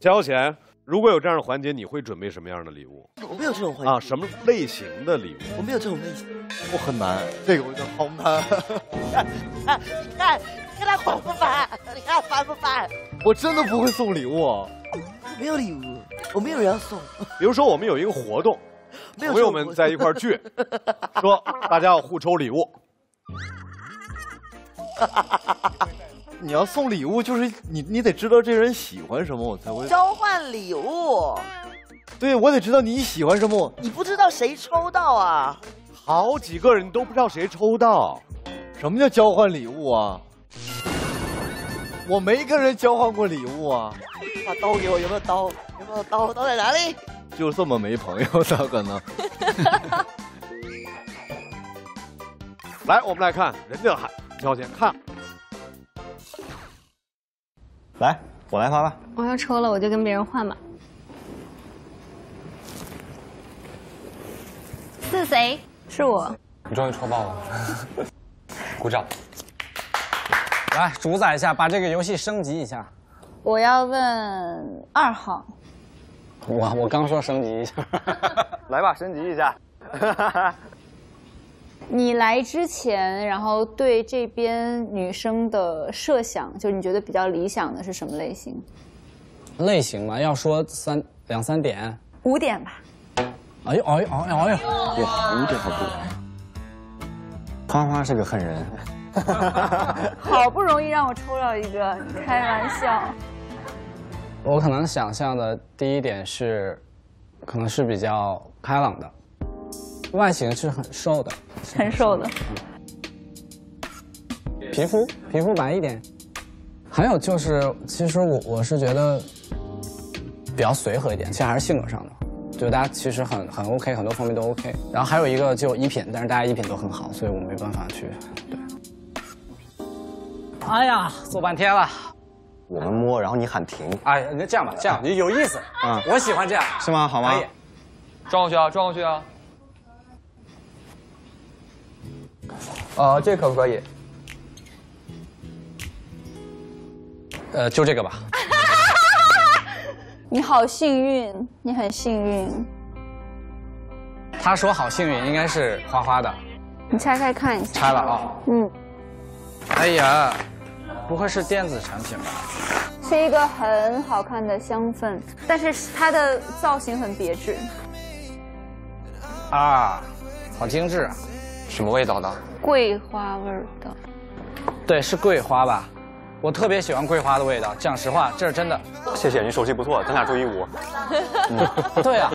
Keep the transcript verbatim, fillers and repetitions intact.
交钱。如果有这样的环节，你会准备什么样的礼物？ 我没有这种环节啊，什么类型的礼物？ 我没有这种类型。 我很难，这个我觉得好难。 你看，你看，你看他烦不烦？你看烦不烦？ 我真的不会送礼物、啊， 没有礼物，我没有人要送。 比如说，我们有一个活动，朋友们在一块儿聚，说大家要互抽礼物。 你要送礼物，就是你你得知道这人喜欢什么，我才会交换礼物。 对，我得知道你喜欢什么。 你不知道谁抽到啊？ 好几个人都不知道谁抽到。 什么叫交换礼物啊？我没跟人交换过礼物啊。 把刀给我，有没有刀？有没有刀？刀在哪里？ 就这么没朋友，咋可能？ 来，我们来看，人家喊交钱，看。 来，我来发吧。 我要抽了，我就跟别人换吧。是谁？是我。 你终于抽爆了，鼓掌！来，主宰一下，把这个游戏升级一下。 我要问二号。 我我刚说升级一下， 来吧，升级一下。 你来之前，然后对这边女生的设想，就你觉得比较理想的是什么类型？ 类型嘛，要说三两三点， 五点吧。 哎呦哎呦哎呦哎呦！ 哇，五点好多。花花是个狠人。 好不容易让我抽到一个，你开玩笑。 我可能想象的第一点是，可能是比较开朗的，外形是很瘦的， 很瘦的， 皮肤皮肤白一点。还有就是，其实我我是觉得比较随和一点，其实还是性格上的，就大家其实很很 OK， 很多方面都 OK。然后还有一个就衣品，但是大家衣品都很好，所以我没办法去对。哎呀，做半天了。 我们摸，然后你喊停。 哎，那这样吧，这样你有意思啊，我喜欢这样， 是吗？好吗？ 可以， 转过去啊，转过去啊。呃，这可不可以？ 呃，就这个吧。 你好幸运，你很幸运。 他说好幸运，应该是花花的。 你拆开看一下。 拆了啊。 嗯。 哎呀，不会是电子产品吧？ 是一个很好看的香氛，但是它的造型很别致。 啊，好精致啊！ 什么味道的？ 桂花味儿的。 对，是桂花吧？我特别喜欢桂花的味道，讲实话，这是真的。 谢谢，你手气不错，咱俩住一屋。 嗯，对啊。